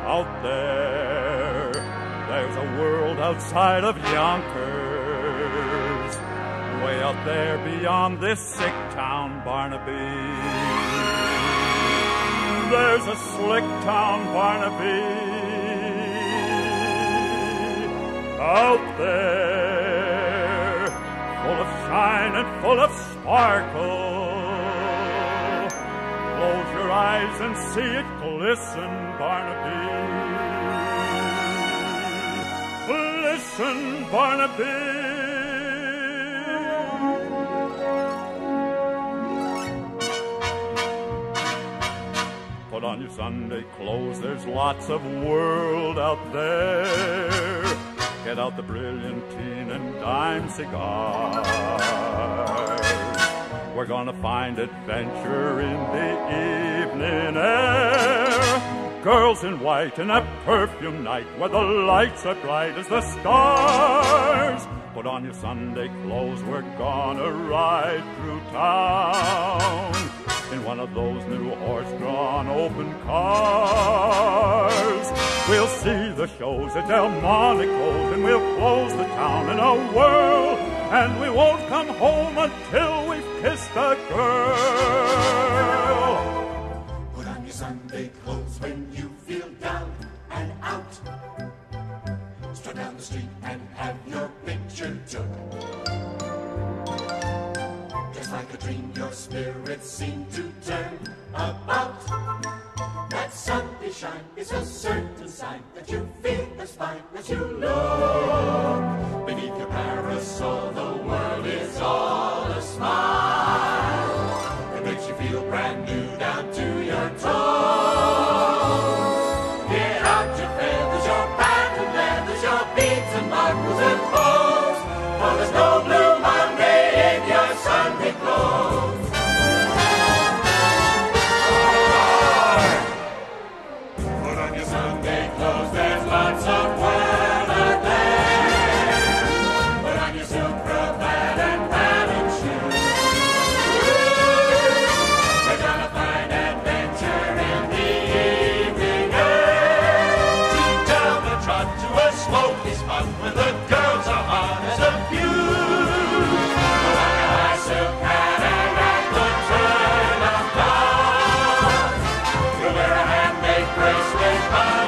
out there. There's a world outside of Yonkers, way out there beyond this sick town, Barnaby. There's a slick town, Barnaby, out there, full of shine and full of sparkle. Close your eyes and see it glisten, Barnaby. Listen, Barnaby. Put on your Sunday clothes, there's lots of world out there. Get out the brilliantine and dime cigars. We're gonna find adventure in the evening air. Girls in white in a perfume night where the lights are bright as the stars. Put on your Sunday clothes, we're gonna ride through town in one of those new horse-drawn open cars. We'll see the shows at Delmonico's and we'll close the town in a whirl. And we won't come home until we've kissed a girl. Put on your Sunday clothes when you feel down and out. Strut down the street and have your picture took. Just like a dream, your spirits seem to turn about. That Sunday shine is a certain sign that you feel as fine as you look. Beneath your parasol, the world is all a smile. It makes you feel brand new down to your toes. Get out your feathers, your patent leathers, your beads and marbles and bows. For there's no blue Monday in your Sunday clothes. Put on your Sunday clothes, there's lots of weather there. Put on your silk cravat and padded shoes. We're gonna find adventure in the evening air. Deep down the trot to a smoky spot where the girls are hot as a fuse. Put on your high silk hat and at the turn of dawn, you'll wear a handmade bracelet by